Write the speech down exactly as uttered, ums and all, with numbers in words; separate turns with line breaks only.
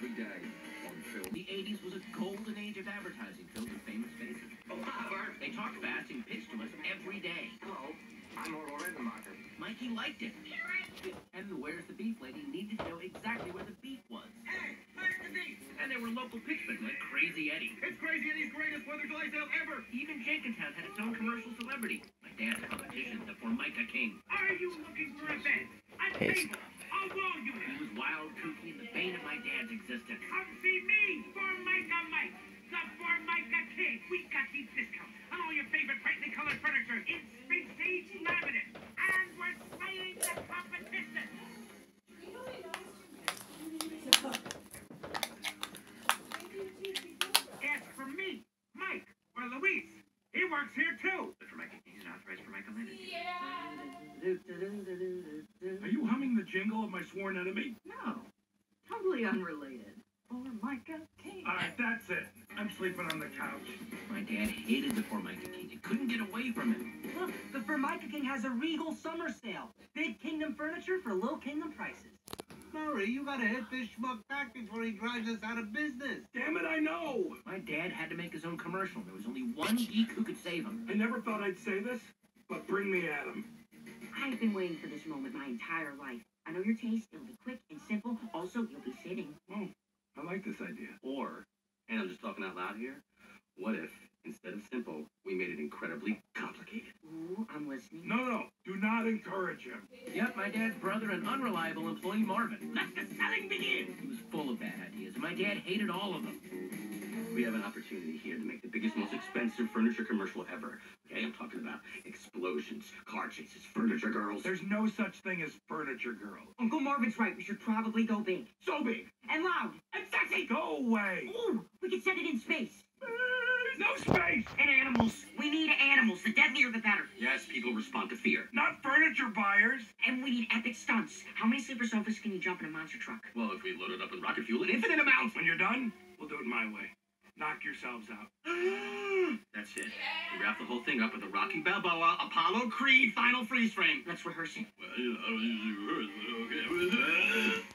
every day on film.
The eighties was a golden age of advertising filled with famous faces. They talked fast and pitched to us every day.
Hello, I'm Orville Redenbacher.
Mikey liked it. And the Where's the Beef lady needed to know exactly where the beef was.
Hey, where's the beef?
And there were local pitchmen like Crazy Eddie.
It's Crazy Eddie's greatest Fourth of July sale ever.
Even Jenkintown had its own commercial celebrity. My dad's competition, the Formica King.
Are you looking for a bed? A table? A wall unit?
He was wild, kooky, and the bane of my dad's existence.
Come see me, Formica Mike, the Formica King. We got deep discounts on all your favorite brightly colored furniture in Space Age laminate. And we're slaying the competition. Ask for me, Mike, or Luis. He works here too.
The Formica King is authorized for Michael Lennon.
Are you humming the jingle of my sworn enemy?
No, totally unrelated. Formica King.
All right, that's it. I'm sleeping on the couch.
My dad hated the Formica King. He couldn't get away from him.
Look, the Formica King has a regal summer sale. Big kingdom furniture for low kingdom prices.
Murray, you gotta hit this schmuck back before he drives us out of business.
Damn it, I know.
My dad had to make his own commercial. There was only one geek who could save him.
I never thought I'd say this, but bring me Adam.
I've been waiting for this moment my entire life. I know your taste. It'll be quick and simple. Also, you'll be sitting.
Oh, I like this idea.
Or, and I'm just talking out loud here, what if, instead of simple, we made it incredibly complicated?
Ooh, I'm listening.
No, no, do not encourage him.
Yep, my dad's brother and unreliable employee Marvin. Let the selling begin! He was full of bad ideas. My dad hated all of them.
We have an opportunity here to make the biggest, most expensive furniture commercial ever. Okay, I'm talking about explosions, car chases, furniture girls.
There's no such thing as furniture girl.
Uncle Marvin's right. We should probably go big.
So big.
And loud.
And sexy. Go away.
Ooh, we could set it in space.
No space.
And animals. We need animals. The deadlier the better.
Yes, people respond to fear.
Not furniture buyers.
And we need epic stunts. How many sleeper sofas can you jump in a monster truck?
Well, if we load it up with rocket fuel in infinite amounts.
When you're done, we'll do it my way. Knock yourselves out.
That's it. We wrap the whole thing up with a Rocky Balboa, Apollo Creed final freeze frame.
Let's rehearse it.
Well, you know, you rehearse it, okay.